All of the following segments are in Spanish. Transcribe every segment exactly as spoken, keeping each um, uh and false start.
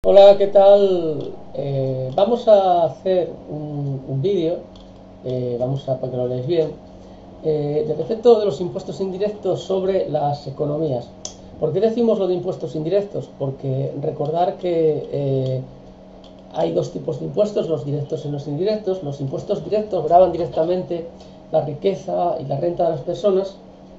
Hola, ¿qué tal? Eh, vamos a hacer un, un vídeo, eh, vamos a, para que lo leáis bien, eh, del efecto de los impuestos indirectos sobre las economías. ¿Por qué decimos lo de impuestos indirectos? Porque recordar que eh, hay dos tipos de impuestos, los directos y los indirectos. Los impuestos directos gravan directamente la riqueza y la renta de las personas,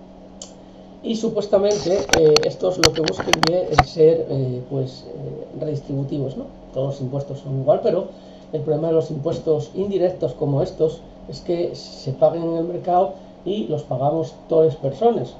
y supuestamente eh, estos lo que busquen es ser eh, pues eh, redistributivos, ¿no? Todos los impuestos son igual, pero el problema de los impuestos indirectos como estos es que se paguen en el mercado y los pagamos todas las personas.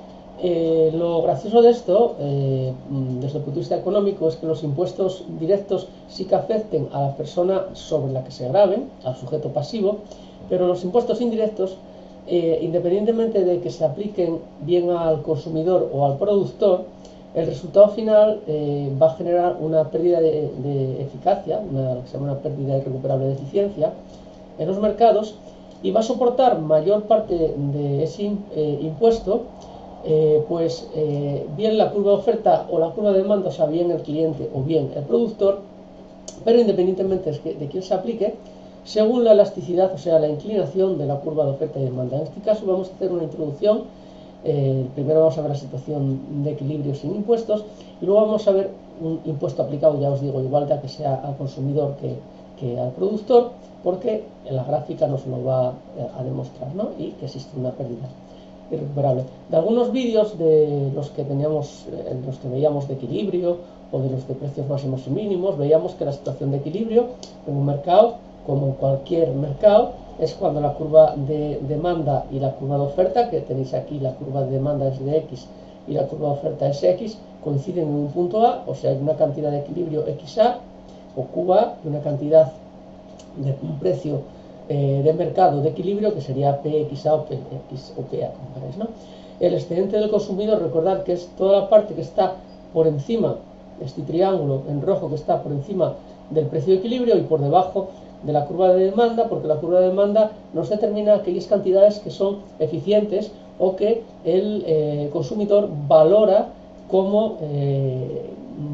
Eh, lo gracioso de esto, eh, desde el punto de vista económico, es que los impuestos directos sí que afecten a la persona sobre la que se graven, al sujeto pasivo, pero los impuestos indirectos, eh, independientemente de que se apliquen bien al consumidor o al productor, el resultado final eh, va a generar una pérdida de, de eficacia, una, que se llama una pérdida irrecuperable de eficiencia en los mercados, y va a soportar mayor parte de ese eh, impuesto eh, pues eh, bien la curva de oferta o la curva de demanda, o sea, bien el cliente o bien el productor, pero independientemente de quién se aplique, según la elasticidad, o sea, la inclinación de la curva de oferta y demanda. En este caso vamos a hacer una introducción. Eh, primero vamos a ver la situación de equilibrio sin impuestos y luego vamos a ver un impuesto aplicado, ya os digo, igual ya que sea al consumidor que, que al productor, porque en la gráfica nos lo va a demostrar, ¿no? Y que existe una pérdida irrecuperable. De algunos vídeos de los que teníamos, eh, los que veíamos de equilibrio o de los de precios máximos y mínimos, veíamos que la situación de equilibrio en un mercado, como en cualquier mercado, es cuando la curva de demanda y la curva de oferta, que tenéis aquí, la curva de demanda es de X y la curva de oferta es X, coinciden en un punto A, o sea, hay una cantidad de equilibrio X A o Q A y una cantidad de un precio eh, de mercado de equilibrio que sería P X A o P X o P A, como veréis, ¿no? El excedente del consumidor, recordad que es toda la parte que está por encima, este triángulo en rojo que está por encima del precio de equilibrio y por debajo de la curva de demanda, porque la curva de demanda nos determina aquellas cantidades que son eficientes o que el eh, consumidor valora como eh,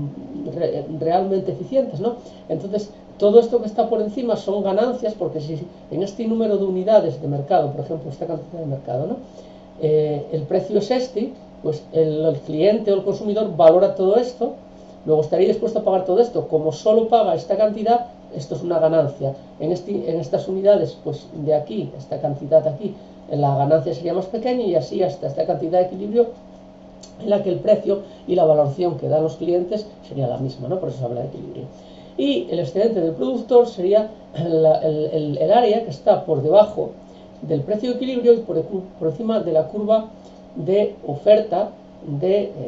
re, realmente eficientes, ¿no? Entonces, todo esto que está por encima son ganancias, porque si en este número de unidades de mercado, por ejemplo, esta cantidad de mercado, ¿no? Eh, el precio es este, pues el, el cliente o el consumidor valora todo esto, luego estaría dispuesto a pagar todo esto. Como solo paga esta cantidad, esto es una ganancia. En, este, en estas unidades, pues de aquí, esta cantidad aquí, la ganancia sería más pequeña, y así hasta esta cantidad de equilibrio en la que el precio y la valoración que dan los clientes sería la misma, ¿no? Por eso se habla de equilibrio. Y el excedente del productor sería el, el, el área que está por debajo del precio de equilibrio y por, por encima de la curva de oferta de, eh,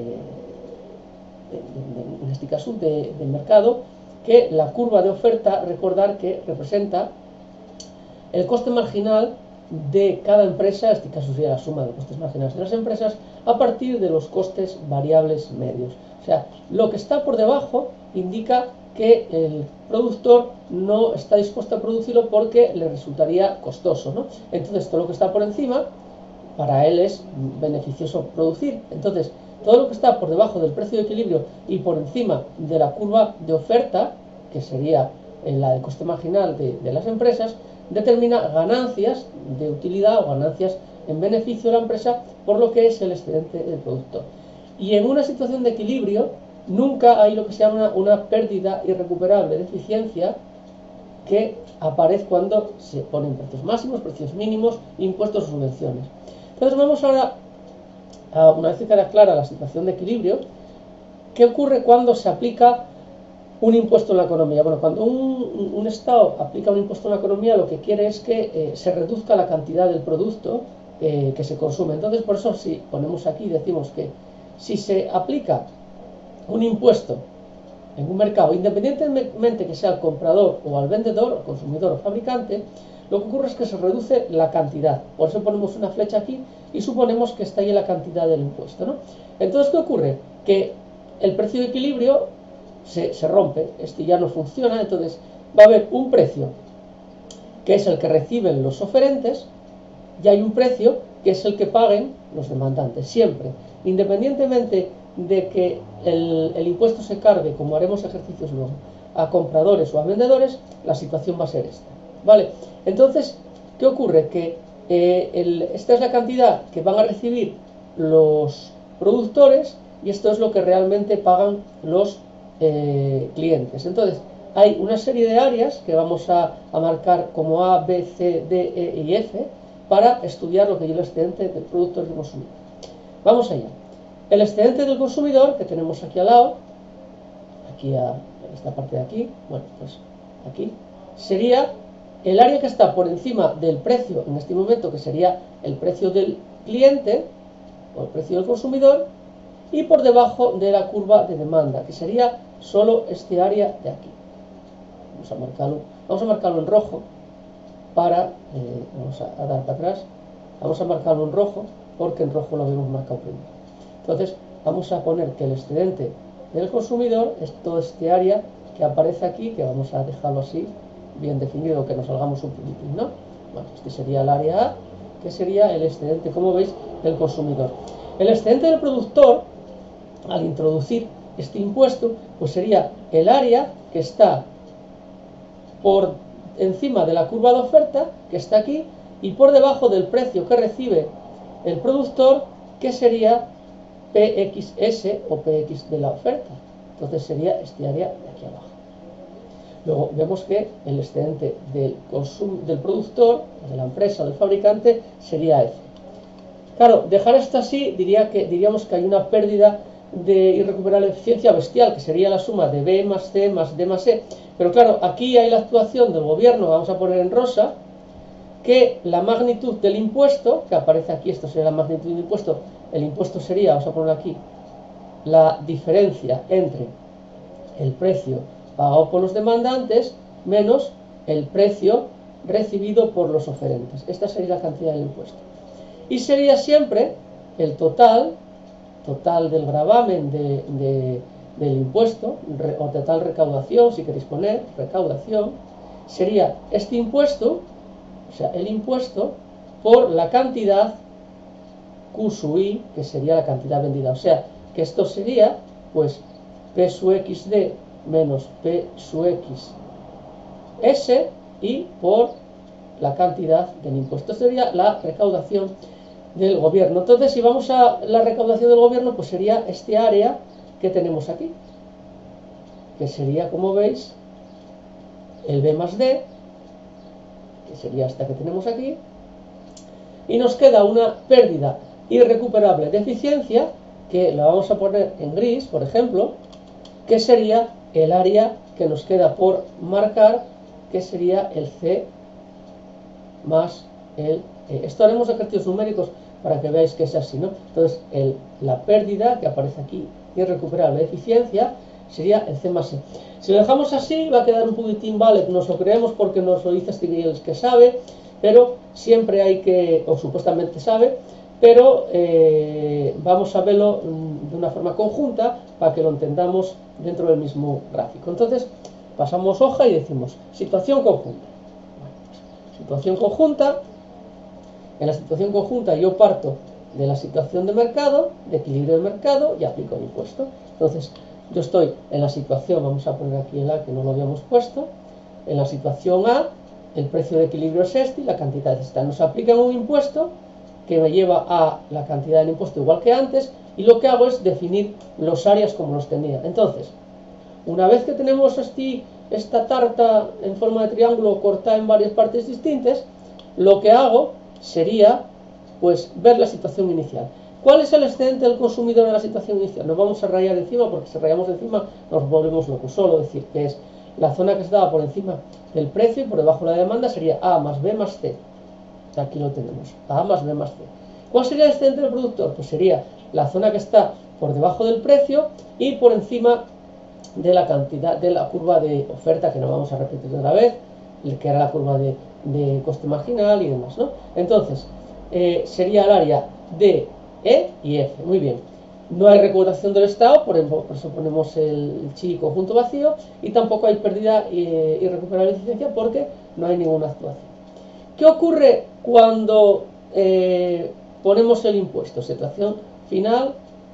de, de, en este caso de, de mercado, que la curva de oferta, recordar que representa el coste marginal de cada empresa, en este caso sería la suma de costes marginales de las empresas, a partir de los costes variables medios. O sea, lo que está por debajo indica que el productor no está dispuesto a producirlo porque le resultaría costoso, ¿no? Entonces, todo lo que está por encima, para él es beneficioso producir. Entonces, todo lo que está por debajo del precio de equilibrio y por encima de la curva de oferta, que sería la de coste marginal de, de las empresas, determina ganancias de utilidad o ganancias en beneficio de la empresa por lo que es el excedente del productor. Y en una situación de equilibrio nunca hay lo que se llama una, una pérdida irrecuperable de eficiencia, que aparece cuando se ponen precios máximos, precios mínimos, impuestos o subvenciones. Entonces vamos ahora, a, una vez que queda clara la situación de equilibrio, ¿qué ocurre cuando se aplica un impuesto en la economía? Bueno, cuando un, un Estado aplica un impuesto en la economía, lo que quiere es que eh, se reduzca la cantidad del producto eh, que se consume. Entonces, por eso, si ponemos aquí, decimos que si se aplica un impuesto en un mercado, independientemente que sea al comprador o al vendedor, o consumidor o fabricante, lo que ocurre es que se reduce la cantidad. Por eso ponemos una flecha aquí y suponemos que está ahí la cantidad del impuesto, ¿no? Entonces, ¿qué ocurre? Que el precio de equilibrio Se, se rompe, este ya no funciona. Entonces va a haber un precio que es el que reciben los oferentes y hay un precio que es el que paguen los demandantes, siempre, independientemente de que el, el impuesto se cargue, como haremos ejercicios luego, a compradores o a vendedores, la situación va a ser esta, ¿vale? Entonces, ¿qué ocurre? Que eh, el, esta es la cantidad que van a recibir los productores y esto es lo que realmente pagan los eh, clientes. Entonces, hay una serie de áreas que vamos a, a marcar como A, B, C, D, E y F para estudiar lo que es el excedente del productor y del consumidor. Vamos allá. El excedente del consumidor, que tenemos aquí al lado, aquí a esta parte de aquí, bueno, pues aquí, sería el área que está por encima del precio en este momento, que sería el precio del cliente o el precio del consumidor, y por debajo de la curva de demanda, que sería solo este área de aquí. Vamos a marcarlo, vamos a marcarlo en rojo para, eh, vamos a, a dar para atrás, vamos a marcarlo en rojo porque en rojo lo habíamos marcado primero. Entonces vamos a poner que el excedente del consumidor es todo este área que aparece aquí, que vamos a dejarlo así bien definido, que nos salgamos un poquitín, ¿no? Bueno, este sería el área A, que sería el excedente, como veis, del consumidor. El excedente del productor, al introducir este impuesto, pues sería el área que está por encima de la curva de oferta, que está aquí, y por debajo del precio que recibe el productor, que sería P X S o P X de la oferta. Entonces sería este área de aquí abajo. Luego vemos que el excedente del, del productor, de la empresa o del fabricante, sería F. Claro, dejar esto así diría que, diríamos que hay una pérdida de irrecuperable eficiencia bestial, que sería la suma de B más C más D más E. Pero claro, aquí hay la actuación del gobierno, vamos a poner en rosa, que la magnitud del impuesto, que aparece aquí, esto sería la magnitud del impuesto, el impuesto sería, vamos a poner aquí, la diferencia entre el precio pagado por los demandantes menos el precio recibido por los oferentes. Esta sería la cantidad del impuesto. Y sería siempre el total, total del gravamen de, de, del impuesto, re, o total recaudación, si queréis poner, recaudación, sería este impuesto, o sea, el impuesto por la cantidad Q sub I, que sería la cantidad vendida. O sea, que esto sería, pues, P sub X D menos P sub X S y por la cantidad del impuesto. Esto sería la recaudación del gobierno. Entonces, si vamos a la recaudación del gobierno, pues sería este área que tenemos aquí, que sería, como veis, el B más D, que sería esta que tenemos aquí, y nos queda una pérdida irrecuperable de eficiencia, que la vamos a poner en gris, por ejemplo, que sería el área que nos queda por marcar, que sería el C más el E. Esto haremos ejercicios numéricos para que veáis que es así, ¿no? Entonces, el, la pérdida que aparece aquí, irrecuperable de eficiencia, sería el C más E. Si lo dejamos así, va a quedar un poquitín, vale, nos lo creemos porque nos lo dice este Miguel que sabe, pero siempre hay que, o supuestamente sabe, pero eh, vamos a verlo de una forma conjunta para que lo entendamos dentro del mismo gráfico. Entonces, pasamos hoja y decimos situación conjunta. Bueno, pues, situación conjunta. En la situación conjunta yo parto de la situación de mercado, de equilibrio de mercado y aplico el impuesto. Entonces, yo estoy en la situación, vamos a poner aquí el A que no lo habíamos puesto, en la situación A, el precio de equilibrio es este y la cantidad es esta. Nos aplican un impuesto que me lleva a la cantidad del impuesto igual que antes y lo que hago es definir los áreas como los tenía. Entonces, una vez que tenemos este, esta tarta en forma de triángulo cortada en varias partes distintas, lo que hago sería pues ver la situación inicial. ¿Cuál es el excedente del consumidor en la situación inicial? Nos vamos a rayar encima porque si rayamos encima nos volvemos locos. Solo decir que es la zona que estaba por encima del precio y por debajo de la demanda sería A más B más C. Aquí lo tenemos, A más B más C. ¿Cuál sería el excedente del productor? Pues sería la zona que está por debajo del precio y por encima de la cantidad de la curva de oferta, que no vamos a repetir otra vez, que era la curva de, de coste marginal y demás, ¿no? Entonces, eh, sería el área D, E y F. Muy bien. No hay recaudación del Estado, por, ejemplo, por eso ponemos el chi conjunto vacío, y tampoco hay pérdida eh, irrecuperable de eficiencia porque no hay ninguna actuación. ¿Qué ocurre cuando eh, ponemos el impuesto? Situación final,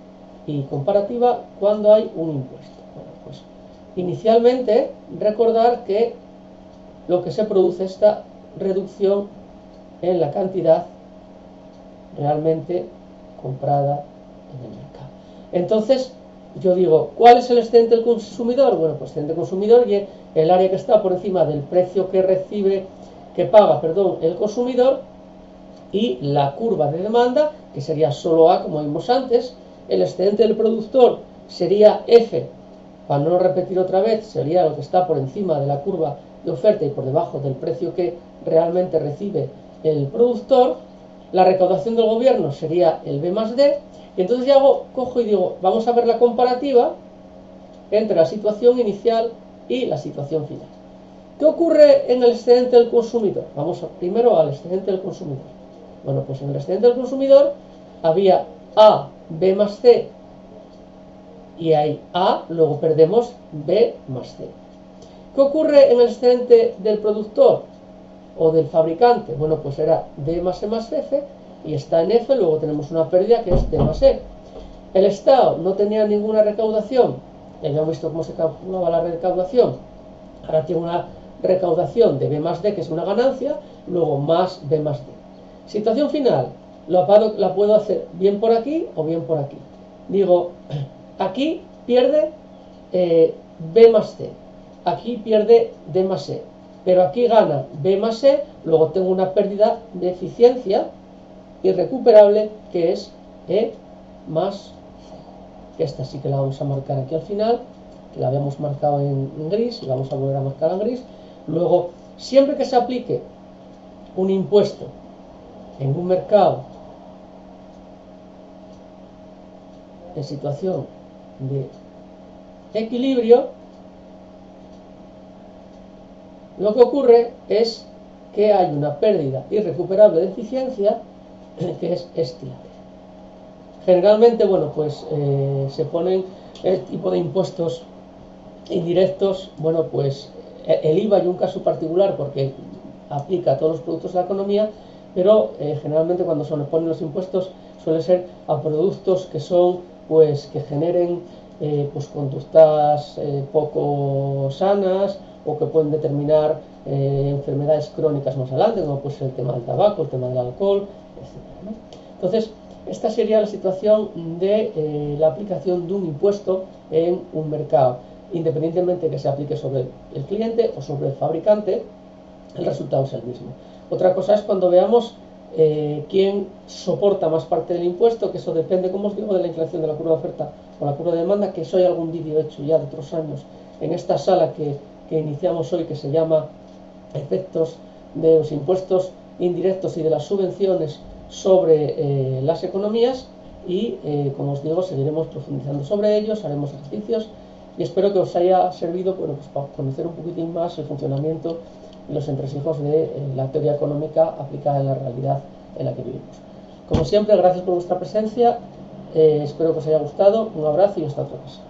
y comparativa cuando hay un impuesto. Bueno, pues inicialmente recordar que lo que se produce es esta reducción en la cantidad realmente comprada en el mercado. Entonces, yo digo, ¿cuál es el excedente del consumidor? Bueno, pues excedente del consumidor y el área que está por encima del precio que recibe, que paga, perdón, el consumidor, y la curva de demanda, que sería solo A, como vimos antes. El excedente del productor sería F, para no repetir otra vez, sería lo que está por encima de la curva de oferta y por debajo del precio que realmente recibe el productor. La recaudación del gobierno sería el B más D. Y entonces ya hago, cojo y digo, vamos a ver la comparativa entre la situación inicial y la situación final. ¿Qué ocurre en el excedente del consumidor? Vamos a, primero al excedente del consumidor. Bueno, pues en el excedente del consumidor había A, B más C, y hay A, luego perdemos B más C. ¿Qué ocurre en el excedente del productor o del fabricante? Bueno, pues era D más E más F, y está en F, luego tenemos una pérdida que es D más E. El Estado no tenía ninguna recaudación, ya hemos visto cómo se calculaba la recaudación, ahora tiene una recaudación de B más D, que es una ganancia, luego más B más D. Situación final, la puedo hacer bien por aquí o bien por aquí. Digo, aquí pierde eh, B más C, aquí pierde D más E, pero aquí gana B más E, luego tengo una pérdida de eficiencia irrecuperable que es E más C. Esta sí que la vamos a marcar aquí al final, que la habíamos marcado en, en gris y vamos a volver a marcar en gris. Luego, siempre que se aplique un impuesto en un mercado en situación de equilibrio, lo que ocurre es que hay una pérdida irrecuperable de eficiencia que es estirar. Generalmente, bueno, pues eh, se ponen el tipo de impuestos indirectos, bueno, pues el I V A y un caso particular porque aplica a todos los productos de la economía, pero eh, generalmente cuando se ponen los impuestos suele ser a productos que son, pues, que generen eh, pues conductas eh, poco sanas o que pueden determinar eh, enfermedades crónicas más adelante, como puede ser el tema del tabaco, el tema del alcohol, etcétera, ¿no? Entonces, esta sería la situación de eh, la aplicación de un impuesto en un mercado. Independientemente de que se aplique sobre el cliente o sobre el fabricante, el resultado es el mismo. Otra cosa es cuando veamos eh, quién soporta más parte del impuesto, que eso depende, como os digo, de la inflación de la curva de oferta o la curva de demanda, que eso hay algún vídeo hecho ya de otros años en esta sala que, que iniciamos hoy, que se llama Efectos de los impuestos indirectos y de las subvenciones sobre eh, las economías, y eh, como os digo, seguiremos profundizando sobre ellos, haremos ejercicios y espero que os haya servido, bueno, pues para conocer un poquitín más el funcionamiento y los entresijos de eh, la teoría económica aplicada en la realidad en la que vivimos. Como siempre, gracias por vuestra presencia, eh, espero que os haya gustado, un abrazo y hasta otra ocasión.